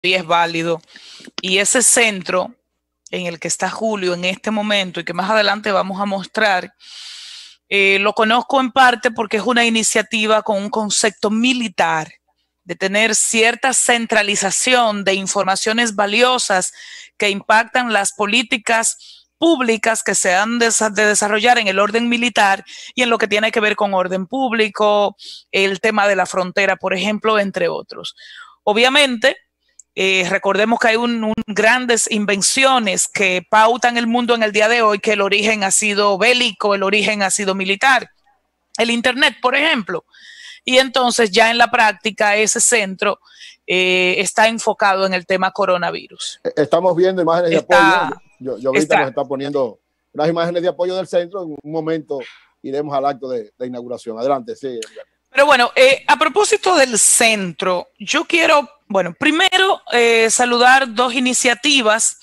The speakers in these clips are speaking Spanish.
es válido. Y ese centro en el que está Julio en este momento y que más adelante vamos a mostrar, lo conozco en parte porque es una iniciativa con un concepto militar, de tener cierta centralización de informaciones valiosas que impactan las políticas públicas que se han de desarrollar en el orden militar y en lo que tiene que ver con orden público, el tema de la frontera, por ejemplo, entre otros. Obviamente, recordemos que hay grandes invenciones que pautan el mundo en el día de hoy, que el origen ha sido bélico, el origen ha sido militar. El Internet, por ejemplo. Y entonces ya en la práctica ese centro está enfocado en el tema coronavirus. Estamos viendo imágenes de apoyo. Yo ahorita nos está poniendo unas imágenes de apoyo del centro. En un momento iremos al acto de inauguración. Adelante, sí. Pero bueno, a propósito del centro, yo quiero, bueno, primero saludar dos iniciativas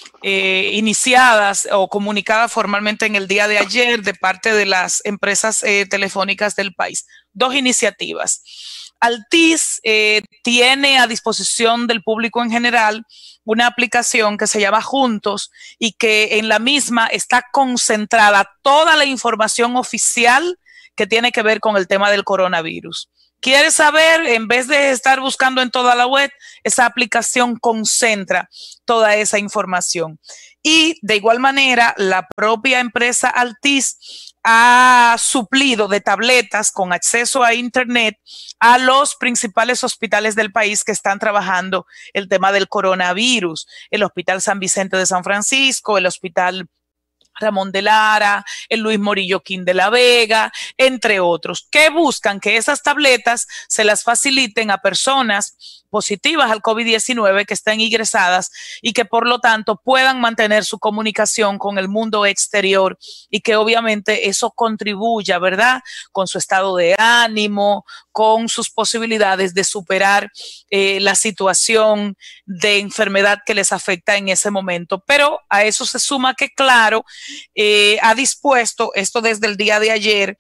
iniciadas o comunicadas formalmente en el día de ayer de parte de las empresas telefónicas del país. Dos iniciativas. Altiz tiene a disposición del público en general una aplicación que se llama Juntos y que en la misma está concentrada toda la información oficial que tiene que ver con el tema del coronavirus. ¿Quieres saber? En vez de estar buscando en toda la web, esa aplicación concentra toda esa información. Y de igual manera, la propia empresa Altiz ha suplido de tabletas con acceso a Internet a los principales hospitales del país que están trabajando el tema del coronavirus. El Hospital San Vicente de San Francisco, el Hospital Ramón de Lara, el Luis Morillo King de la Vega, entre otros, que buscan que esas tabletas se las faciliten a personas positivas al COVID-19 que están ingresadas y que por lo tanto puedan mantener su comunicación con el mundo exterior y que obviamente eso contribuya, ¿verdad?, con su estado de ánimo, con sus posibilidades de superar la situación de enfermedad que les afecta en ese momento. Pero a eso se suma que, claro, ha dispuesto, esto desde el día de ayer,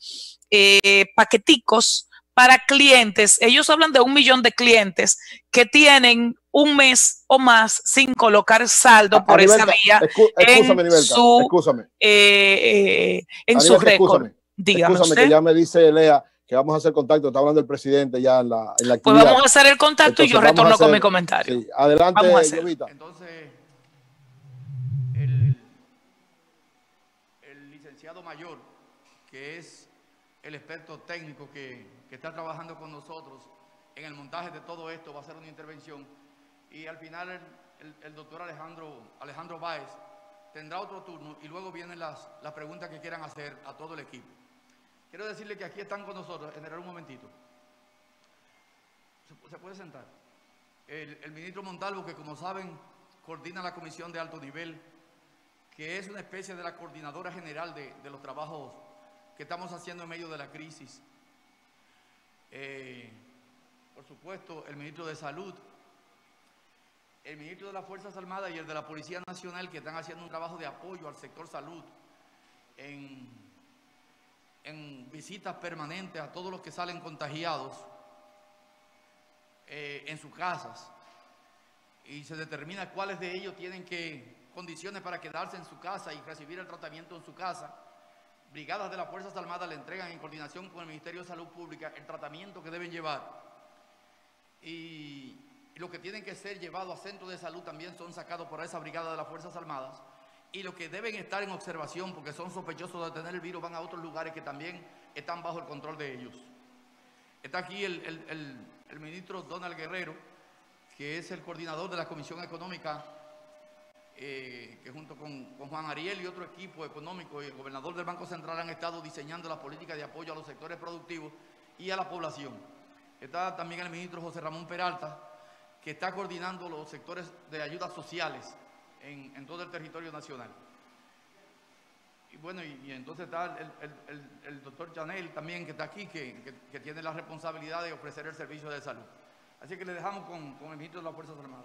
paqueticos para clientes. Ellos hablan de 1 millón de clientes que tienen un mes o más sin colocar saldo por esa vía en su récord. Escúchame que ya me dice Lea que vamos a hacer contacto, está hablando el presidente ya en la actividad. Pues vamos a hacer el contacto. Entonces, y yo retorno con mi comentario. Sí. Adelante, Llovita. Entonces, el licenciado mayor, que es el experto técnico que está trabajando con nosotros en el montaje de todo esto, va a hacer una intervención. Y al final el doctor Alejandro Báez tendrá otro turno y luego vienen las preguntas que quieran hacer a todo el equipo. Quiero decirle que aquí están con nosotros, generar un momentito. ¿Se puede sentar? El ministro Montalvo, que como saben, coordina la comisión de alto nivel, que es una especie de la coordinadora general de los trabajos que estamos haciendo en medio de la crisis. Por supuesto, el ministro de Salud, el ministro de las Fuerzas Armadas y el de la Policía Nacional, que están haciendo un trabajo de apoyo al sector salud en visitas permanentes a todos los que salen contagiados en sus casas, y se determina cuáles de ellos tienen condiciones para quedarse en su casa y recibir el tratamiento en su casa. Brigadas de las Fuerzas Armadas le entregan en coordinación con el Ministerio de Salud Pública el tratamiento que deben llevar, y lo que tienen que ser llevados a centros de salud también son sacados por esa brigada de las Fuerzas Armadas, y los que deben estar en observación porque son sospechosos de tener el virus van a otros lugares que también están bajo el control de ellos. Está aquí el ministro Donald Guerrero, que es el coordinador de la Comisión Económica, que junto con Juan Ariel y otro equipo económico y el gobernador del Banco Central han estado diseñando la política de apoyo a los sectores productivos y a la población. Está también el ministro José Ramón Peralta, que está coordinando los sectores de ayudas sociales en todo el territorio nacional. Y bueno, y entonces está el doctor Chanel también, que está aquí, que tiene la responsabilidad de ofrecer el servicio de salud. Así que le dejamos con el ministro de las Fuerzas Armadas.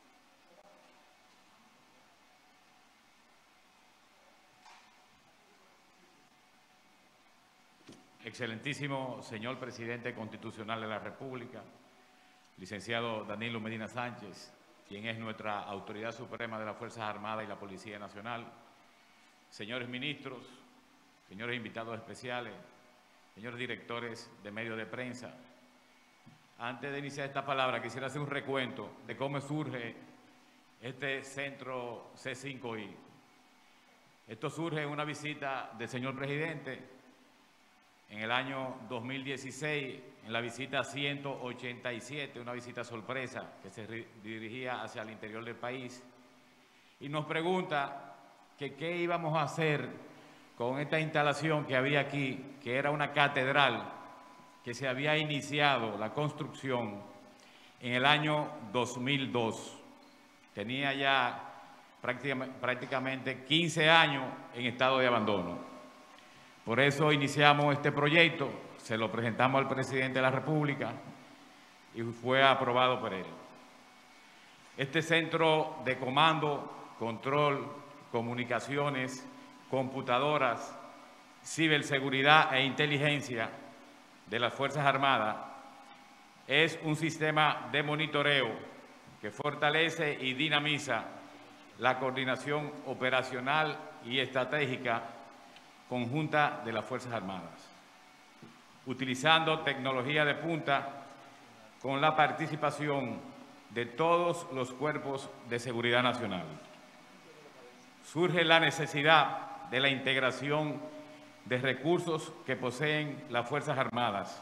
Excelentísimo señor presidente constitucional de la República, licenciado Danilo Medina Sánchez, quien es nuestra autoridad suprema de las Fuerzas Armadas y la Policía Nacional, señores ministros, señores invitados especiales, señores directores de medios de prensa. Antes de iniciar esta palabra, quisiera hacer un recuento de cómo surge este centro C5I. Esto surge en una visita del señor presidente en el año 2016, en la visita 187, una visita sorpresa que se dirigía hacia el interior del país, y nos pregunta que qué íbamos a hacer con esta instalación que había aquí, que era una catedral que se había iniciado la construcción en el año 2002. Tenía ya prácticamente 15 años en estado de abandono. Por eso iniciamos este proyecto, se lo presentamos al presidente de la República y fue aprobado por él. Este centro de comando, control, comunicaciones, computadoras, ciberseguridad e inteligencia de las Fuerzas Armadas es un sistema de monitoreo que fortalece y dinamiza la coordinación operacional y estratégica conjunta de las Fuerzas Armadas, utilizando tecnología de punta con la participación de todos los cuerpos de seguridad nacional. Surge la necesidad de la integración de recursos que poseen las Fuerzas Armadas,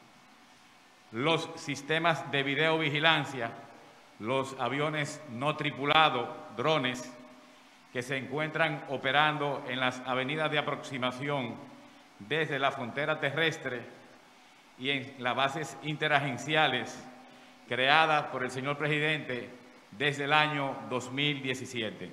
los sistemas de videovigilancia, los aviones no tripulados, drones, que se encuentran operando en las avenidas de aproximación desde la frontera terrestre y en las bases interagenciales creadas por el señor presidente desde el año 2017.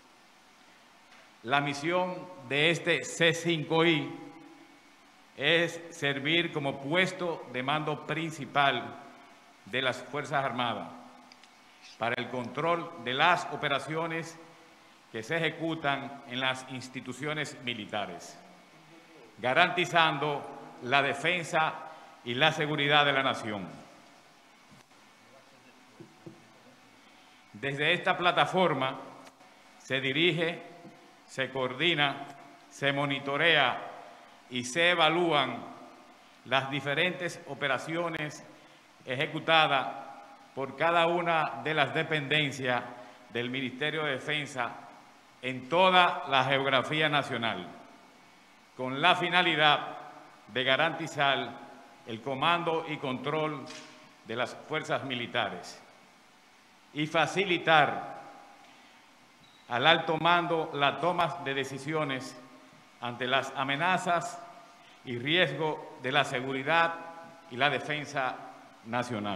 La misión de este C5I es servir como puesto de mando principal de las Fuerzas Armadas para el control de las operaciones que se ejecutan en las instituciones militares, garantizando la defensa y la seguridad de la nación. Desde esta plataforma se dirige, se coordina, se monitorea y se evalúan las diferentes operaciones ejecutadas por cada una de las dependencias del Ministerio de Defensa en toda la geografía nacional, con la finalidad de garantizar el comando y control de las fuerzas militares y facilitar al alto mando la toma de decisiones ante las amenazas y riesgos de la seguridad y la defensa nacional.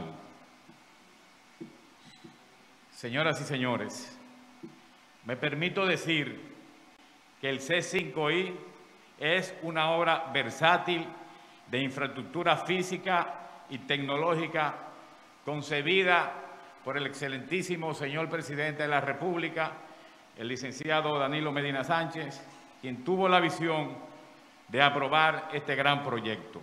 Señoras y señores, me permito decir que el C5I es una obra versátil de infraestructura física y tecnológica concebida por el excelentísimo señor presidente de la República, el licenciado Danilo Medina Sánchez, quien tuvo la visión de aprobar este gran proyecto.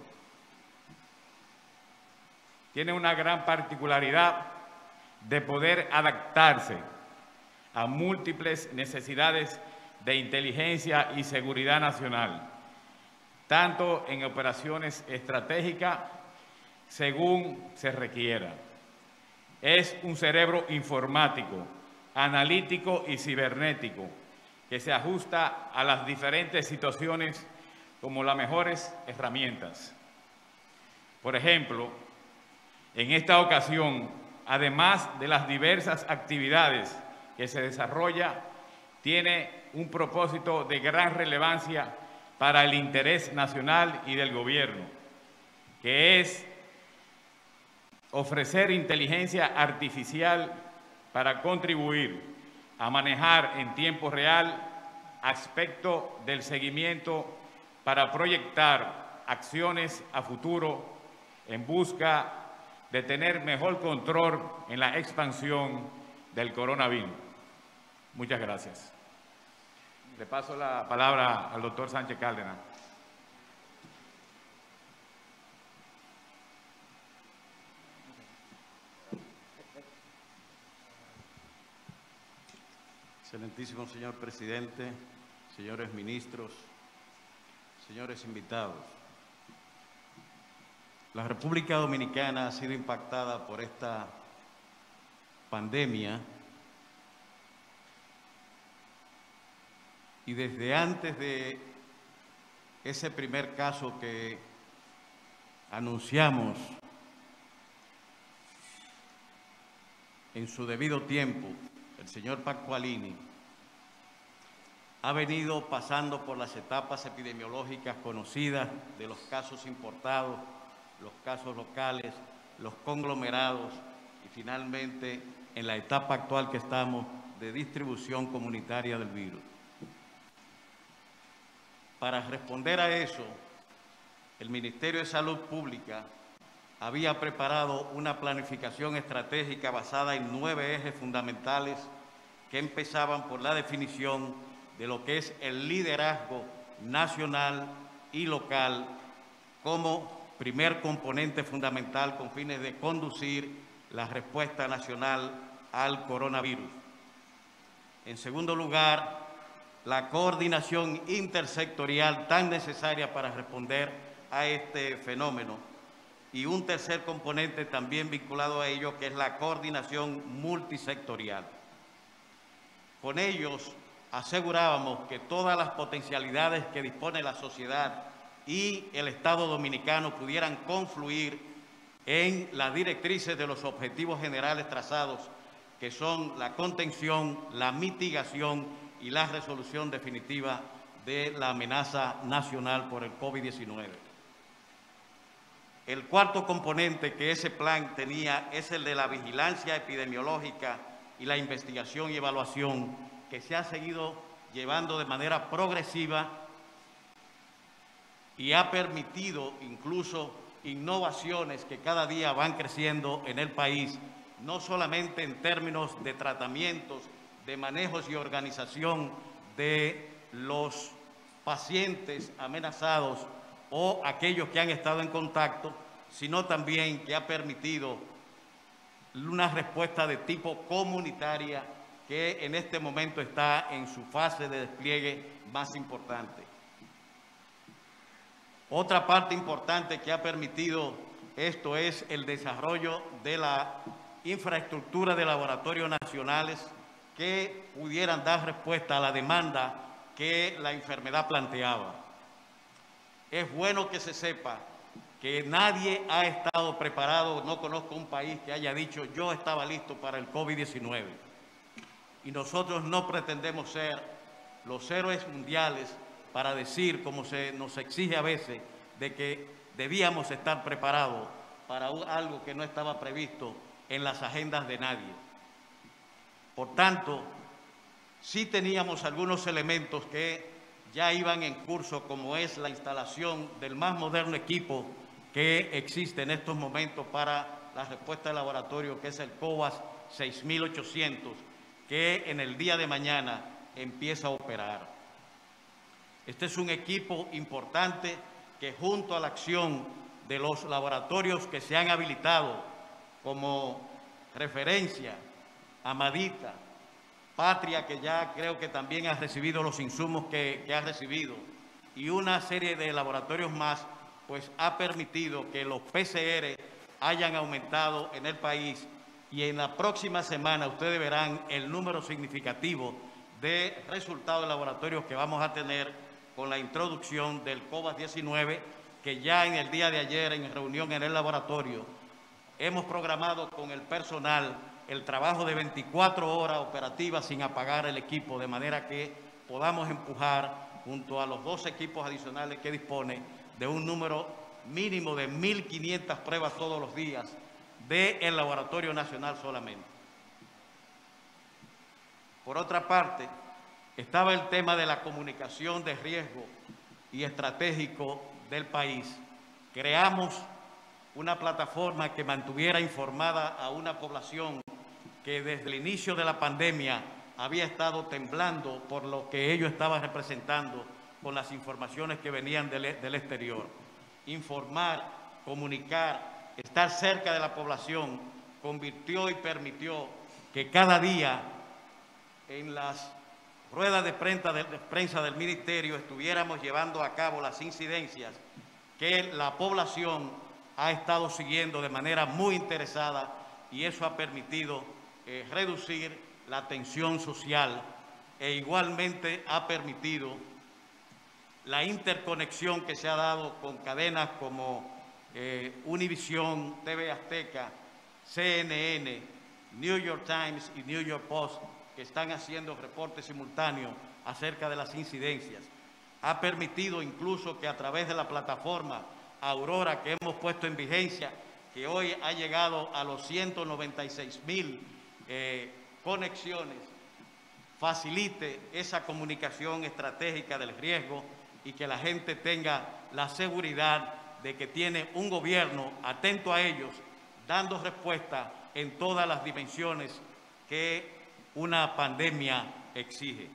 Tiene una gran particularidad de poder adaptarse a múltiples necesidades de inteligencia y seguridad nacional, tanto en operaciones estratégicas según se requiera. Es un cerebro informático, analítico y cibernético que se ajusta a las diferentes situaciones como las mejores herramientas. Por ejemplo, en esta ocasión, además de las diversas actividades que se desarrolla, tiene un propósito de gran relevancia para el interés nacional y del gobierno, que es ofrecer inteligencia artificial para contribuir a manejar en tiempo real aspectos del seguimiento para proyectar acciones a futuro en busca de tener mejor control en la expansión del coronavirus. Muchas gracias. Le paso la palabra al doctor Sánchez Cárdenas. Excelentísimo señor presidente, señores ministros, señores invitados. La República Dominicana ha sido impactada por esta pandemia y desde antes de ese primer caso que anunciamos en su debido tiempo, el señor Pascualini ha venido pasando por las etapas epidemiológicas conocidas de los casos importados, los casos locales, los conglomerados y finalmente en la etapa actual que estamos de distribución comunitaria del virus. Para responder a eso, el Ministerio de Salud Pública había preparado una planificación estratégica basada en 9 ejes fundamentales que empezaban por la definición de lo que es el liderazgo nacional y local como primer componente fundamental con fines de conducir la respuesta nacional al coronavirus. En segundo lugar, la coordinación intersectorial tan necesaria para responder a este fenómeno. Y un tercer componente también vinculado a ello, que es la coordinación multisectorial. Con ellos asegurábamos que todas las potencialidades que dispone la sociedad y el Estado dominicano pudieran confluir en las directrices de los objetivos generales trazados, que son la contención, la mitigación y la resolución definitiva de la amenaza nacional por el COVID-19. El cuarto componente que ese plan tenía es el de la vigilancia epidemiológica y la investigación y evaluación, que se ha seguido llevando de manera progresiva y ha permitido incluso innovaciones que cada día van creciendo en el país, no solamente en términos de tratamientos, de manejos y organización de los pacientes amenazados o aquellos que han estado en contacto, sino también que ha permitido una respuesta de tipo comunitaria que en este momento está en su fase de despliegue más importante. Otra parte importante que ha permitido esto es el desarrollo de la infraestructura de laboratorios nacionales que pudieran dar respuesta a la demanda que la enfermedad planteaba. Es bueno que se sepa que nadie ha estado preparado, no conozco un país que haya dicho yo estaba listo para el COVID-19. Y nosotros no pretendemos ser los héroes mundiales para decir, como se nos exige a veces, de que debíamos estar preparados para algo que no estaba previsto en las agendas de nadie. Por tanto, sí teníamos algunos elementos que ya iban en curso, como es la instalación del más moderno equipo que existe en estos momentos para la respuesta de laboratorio, que es el COVAS 6800, que en el día de mañana empieza a operar. Este es un equipo importante que, junto a la acción de los laboratorios que se han habilitado como referencia, Amadita, Patria, que ya creo que también ha recibido los insumos que ha recibido, y una serie de laboratorios más, pues ha permitido que los PCR hayan aumentado en el país, y en la próxima semana ustedes verán el número significativo de resultados de laboratorios que vamos a tener con la introducción del COVID-19, que ya en el día de ayer en reunión en el laboratorio hemos programado con el personal el trabajo de 24 horas operativas sin apagar el equipo, de manera que podamos empujar junto a los 2 equipos adicionales que dispone de un número mínimo de 1.500 pruebas todos los días del Laboratorio Nacional solamente. Por otra parte, estaba el tema de la comunicación de riesgo y estratégico del país. Creamos una plataforma que mantuviera informada a una población que desde el inicio de la pandemia había estado temblando por lo que ellos estaban representando con las informaciones que venían del exterior. Informar, comunicar, estar cerca de la población convirtió y permitió que cada día en las rueda de prensa del Ministerio estuviéramos llevando a cabo las incidencias que la población ha estado siguiendo de manera muy interesada, y eso ha permitido reducir la tensión social e igualmente ha permitido la interconexión que se ha dado con cadenas como Univisión, TV Azteca, CNN, New York Times y New York Post, que están haciendo reportes simultáneos acerca de las incidencias. Ha permitido incluso que a través de la plataforma Aurora que hemos puesto en vigencia, que hoy ha llegado a los 196,000 conexiones, facilite esa comunicación estratégica del riesgo y que la gente tenga la seguridad de que tiene un gobierno atento a ellos, dando respuesta en todas las dimensiones que una pandemia exige.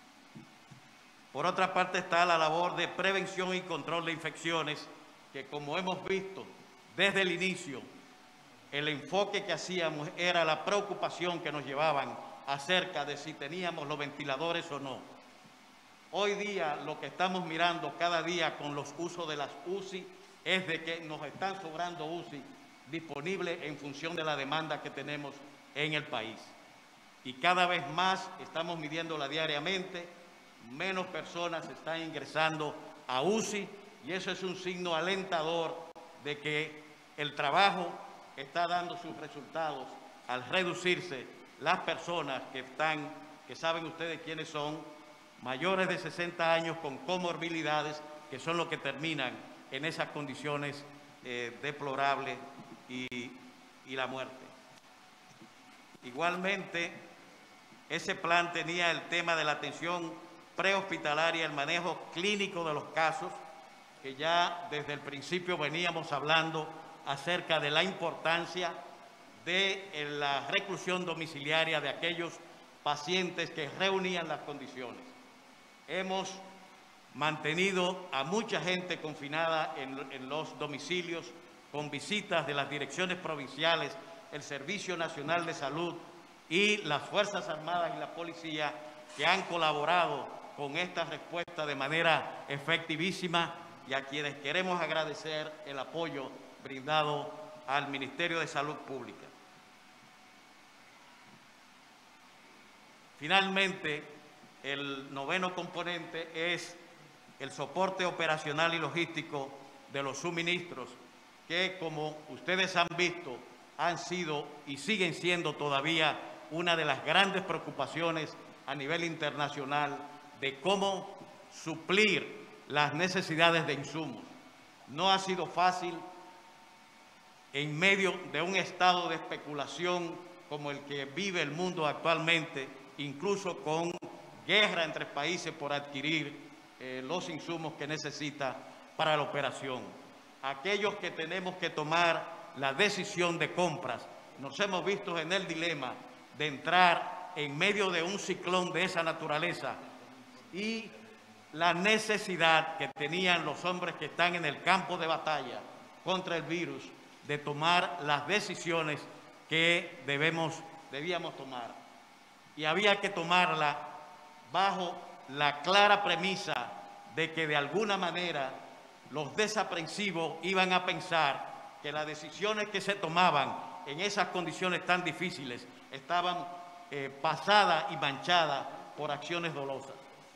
Por otra parte está la labor de prevención y control de infecciones, que como hemos visto desde el inicio, el enfoque que hacíamos era la preocupación que nos llevaban acerca de si teníamos los ventiladores o no. Hoy día lo que estamos mirando cada día con los usos de las UCI es de que nos están sobrando UCI disponibles en función de la demanda que tenemos en el país. Y cada vez más estamos midiéndola diariamente, menos personas están ingresando a UCI y eso es un signo alentador de que el trabajo está dando sus resultados al reducirse las personas que saben ustedes quiénes son, mayores de 60 años con comorbilidades, que son los que terminan en esas condiciones deplorables y la muerte. Igualmente, ese plan tenía el tema de la atención prehospitalaria, el manejo clínico de los casos, que ya desde el principio veníamos hablando acerca de la importancia de la reclusión domiciliaria de aquellos pacientes que reunían las condiciones. Hemos mantenido a mucha gente confinada en los domicilios con visitas de las direcciones provinciales, el Servicio Nacional de Salud y las Fuerzas Armadas y la Policía, que han colaborado con esta respuesta de manera efectivísima, y a quienes queremos agradecer el apoyo brindado al Ministerio de Salud Pública. Finalmente, el noveno componente es el soporte operacional y logístico de los suministros, que como ustedes han visto, han sido y siguen siendo todavía una de las grandes preocupaciones a nivel internacional de cómo suplir las necesidades de insumos. No ha sido fácil en medio de un estado de especulación como el que vive el mundo actualmente, incluso con guerra entre países por adquirir los insumos que necesita para la operación. Aquellos que tenemos que tomar la decisión de compras, nos hemos visto en el dilema de entrar en medio de un ciclón de esa naturaleza y la necesidad que tenían los hombres que están en el campo de batalla contra el virus de tomar las decisiones que debíamos tomar. Y había que tomarla bajo la clara premisa de que de alguna manera los desaprensivos iban a pensar que las decisiones que se tomaban en esas condiciones tan difíciles estaban pasadas y manchadas por acciones dolosas.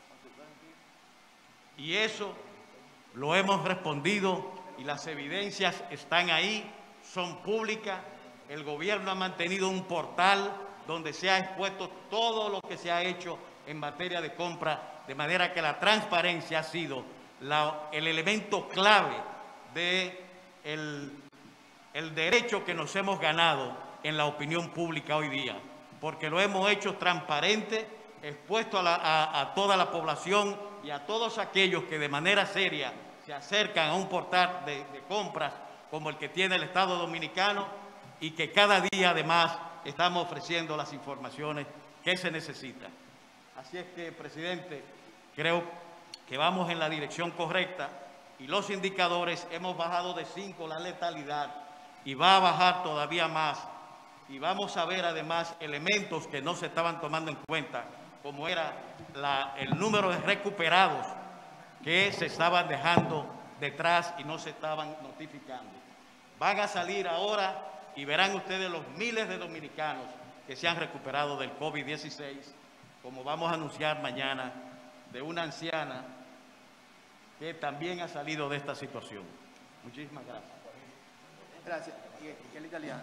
Y eso lo hemos respondido y las evidencias están ahí, son públicas. El gobierno ha mantenido un portal donde se ha expuesto todo lo que se ha hecho en materia de compra, de manera que la transparencia ha sido el elemento clave del derecho que nos hemos ganado en la opinión pública hoy día, porque lo hemos hecho transparente, expuesto a toda la población y a todos aquellos que de manera seria se acercan a un portal de compras como el que tiene el Estado Dominicano, y que cada día además estamos ofreciendo las informaciones que se necesitan. Así es que, presidente, creo que vamos en la dirección correcta y los indicadores hemos bajado de 5 la letalidad y va a bajar todavía más, y vamos a ver además elementos que no se estaban tomando en cuenta, como era el número de recuperados que se estaban dejando detrás y no se estaban notificando. Van a salir ahora y verán ustedes los miles de dominicanos que se han recuperado del COVID-16, como vamos a anunciar mañana, de una anciana que también ha salido de esta situación. Muchísimas gracias. Gracias. ¿Y el italiano?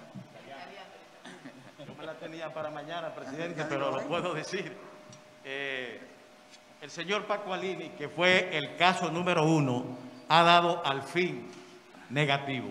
Yo me la tenía para mañana, presidente, pero lo puedo decir. El señor Pascualini, que fue el caso número 1, ha dado al fin negativo.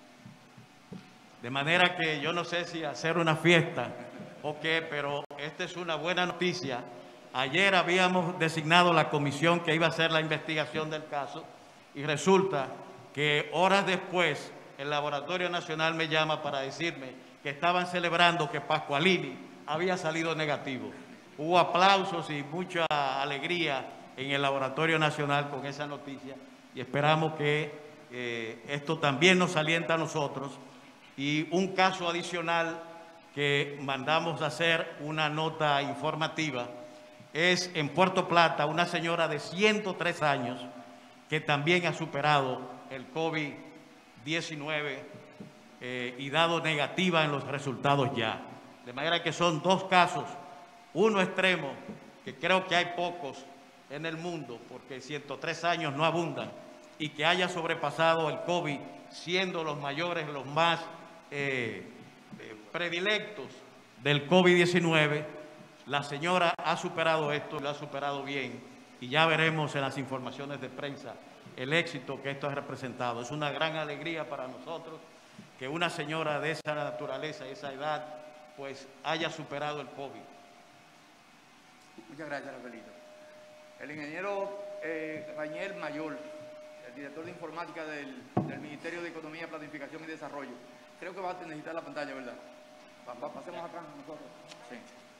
De manera que yo no sé si hacer una fiesta o qué, pero esta es una buena noticia. Ayer habíamos designado la comisión que iba a hacer la investigación del caso y resulta que horas después el Laboratorio Nacional me llama para decirme que estaban celebrando que Pascualini había salido negativo. Hubo aplausos y mucha alegría en el Laboratorio Nacional con esa noticia y esperamos que esto también nos alienta a nosotros. Y un caso adicional que mandamos a hacer una nota informativa es en Puerto Plata, una señora de 103 años que también ha superado el COVID-19 y dado negativa en los resultados ya. De manera que son dos casos, uno extremo, que creo que hay pocos en el mundo, porque 103 años no abundan, y que haya sobrepasado el COVID, siendo los mayores los más predilectos del COVID-19. La señora ha superado esto, lo ha superado bien, y ya veremos en las informaciones de prensa el éxito que esto ha representado. Es una gran alegría para nosotros que una señora de esa naturaleza y esa edad pues haya superado el COVID. Muchas gracias, Rafaelito. El ingeniero Rainier Mayor, el director de informática del Ministerio de Economía, Planificación y Desarrollo. Creo que va a necesitar la pantalla, ¿verdad? Pasemos acá nosotros. Sí.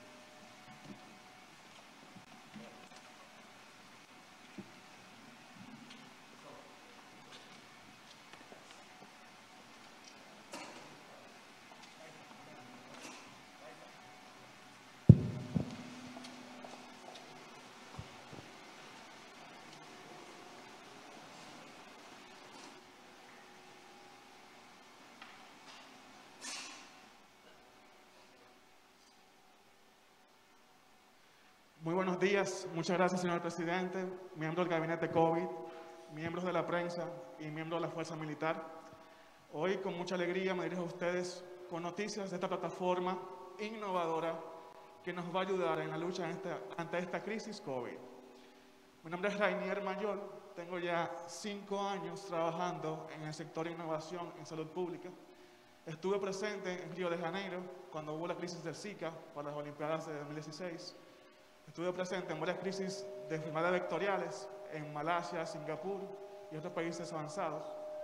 Muy buenos días, muchas gracias señor presidente, miembros del gabinete COVID, miembros de la prensa y miembros de la Fuerza Militar. Hoy con mucha alegría me dirijo a ustedes con noticias de esta plataforma innovadora que nos va a ayudar en la lucha ante esta crisis COVID. Mi nombre es Rainier Mayor, tengo ya 5 años trabajando en el sector de innovación en salud pública. Estuve presente en Río de Janeiro cuando hubo la crisis del Zika para las Olimpiadas de 2016. Estuve presente en varias crisis de enfermedades vectoriales en Malasia, Singapur y otros países avanzados.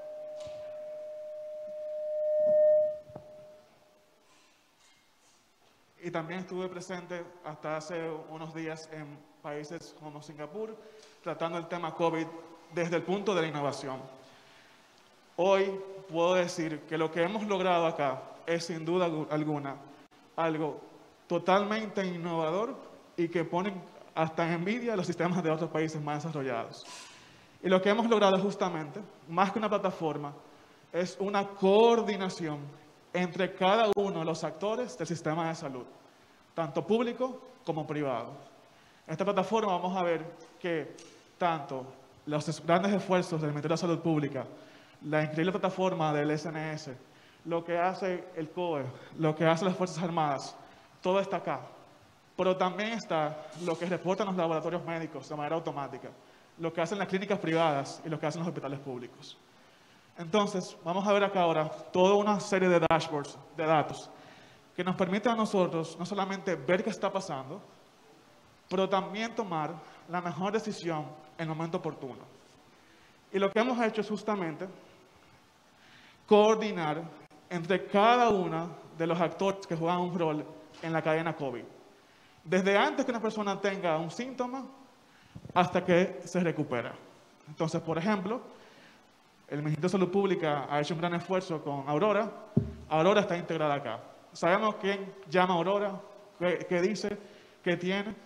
Y también estuve presente hasta hace unos días en países como Singapur, tratando el tema COVID desde el punto de la innovación. Hoy puedo decir que lo que hemos logrado acá es sin duda alguna algo totalmente innovador y que ponen hasta en envidia los sistemas de otros países más desarrollados. Y lo que hemos logrado justamente, más que una plataforma, es una coordinación entre cada uno de los actores del sistema de salud, tanto público como privado. En esta plataforma vamos a ver que tanto los grandes esfuerzos del Ministerio de Salud Pública, la increíble plataforma del SNS, lo que hace el COE, lo que hacen las Fuerzas Armadas, todo está acá. Pero también está lo que reportan los laboratorios médicos de manera automática, lo que hacen las clínicas privadas y lo que hacen los hospitales públicos. Entonces, vamos a ver acá ahora toda una serie de dashboards, de datos, que nos permiten a nosotros no solamente ver qué está pasando, pero también tomar la mejor decisión en el momento oportuno. Y lo que hemos hecho es justamente coordinar entre cada uno de los actores que juegan un rol en la cadena COVID. Desde antes que una persona tenga un síntoma hasta que se recupera. Entonces, por ejemplo, el Ministerio de Salud Pública ha hecho un gran esfuerzo con Aurora. Aurora está integrada acá. Sabemos quién llama a Aurora, qué dice, qué tiene.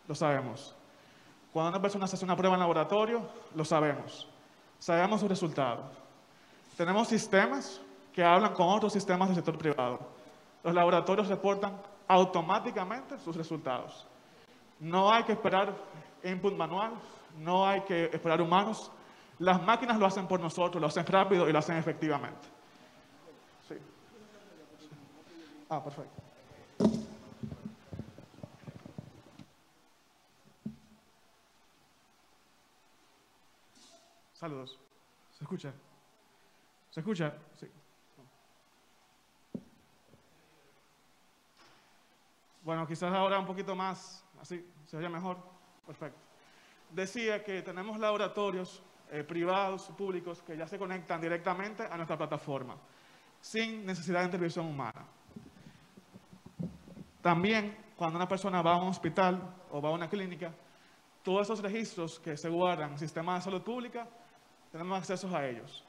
lo sabemos. Cuando una persona se hace una prueba en laboratorio, lo sabemos. Sabemos sus resultados. Tenemos sistemas que hablan con otros sistemas del sector privado. Los laboratorios reportan automáticamente sus resultados. No hay que esperar input manual, no hay que esperar humanos. Las máquinas lo hacen por nosotros, lo hacen rápido y lo hacen efectivamente. Sí. Ah, perfecto. Saludos. ¿Se escucha? ¿Se escucha? Sí. Bueno, quizás ahora un poquito más, así, se oye mejor. Perfecto. Decía que tenemos laboratorios privados, públicos, que ya se conectan directamente a nuestra plataforma, sin necesidad de intervención humana. También, cuando una persona va a un hospital o va a una clínica, todos esos registros que se guardan en el sistema de salud pública, tenemos acceso a ellos.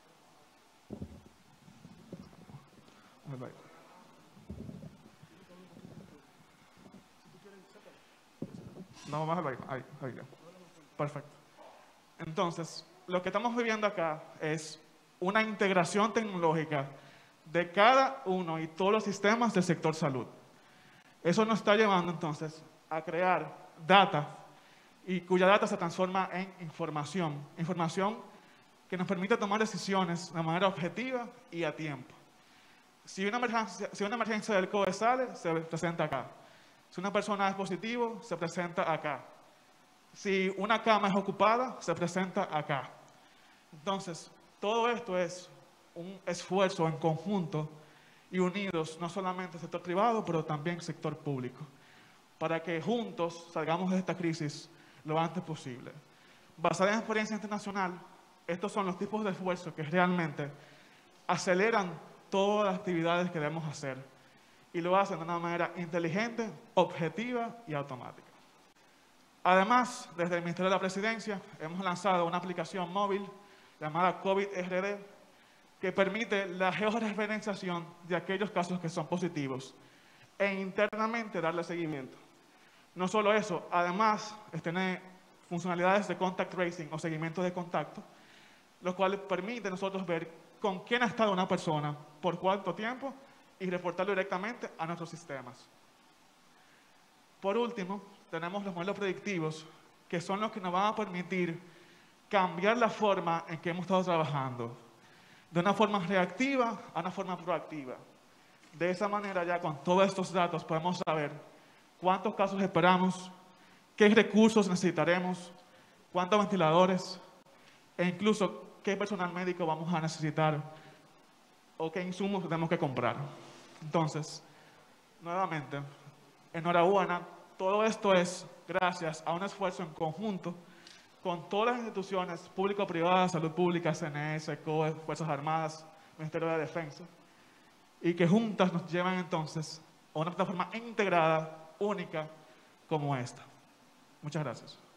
No, más ahí, ya. Perfecto. Entonces, lo que estamos viviendo acá es una integración tecnológica de cada uno y todos los sistemas del sector salud. Eso nos está llevando entonces a crear data y cuya data se transforma en información. Información que nos permite tomar decisiones de manera objetiva y a tiempo. Si una emergencia del COVID sale, se presenta acá. Si una persona es positivo, se presenta acá. Si una cama es ocupada, se presenta acá. Entonces, todo esto es un esfuerzo en conjunto y unidos, no solamente el sector privado, pero también el sector público, para que juntos salgamos de esta crisis lo antes posible. Basada en experiencia internacional, estos son los tipos de esfuerzos que realmente aceleran todas las actividades que debemos hacer y lo hacen de una manera inteligente, objetiva y automática. Además, desde el Ministerio de la Presidencia hemos lanzado una aplicación móvil llamada COVID-RD que permite la georreferenciación de aquellos casos que son positivos e internamente darle seguimiento. No solo eso, además tiene funcionalidades de contact tracing o seguimiento de contacto, lo cual permite a nosotros ver con quién ha estado una persona, por cuánto tiempo y reportarlo directamente a nuestros sistemas. Por último, tenemos los modelos predictivos, que son los que nos van a permitir cambiar la forma en que hemos estado trabajando, de una forma reactiva a una forma proactiva. De esa manera, ya con todos estos datos podemos saber cuántos casos esperamos, qué recursos necesitaremos, cuántos ventiladores e incluso qué personal médico vamos a necesitar o qué insumos tenemos que comprar. Entonces, nuevamente, enhorabuena. Todo esto es gracias a un esfuerzo en conjunto con todas las instituciones público-privadas, salud pública, CNS, COE, Fuerzas Armadas, Ministerio de Defensa, y que juntas nos llevan entonces a una plataforma integrada, única, como esta. Muchas gracias.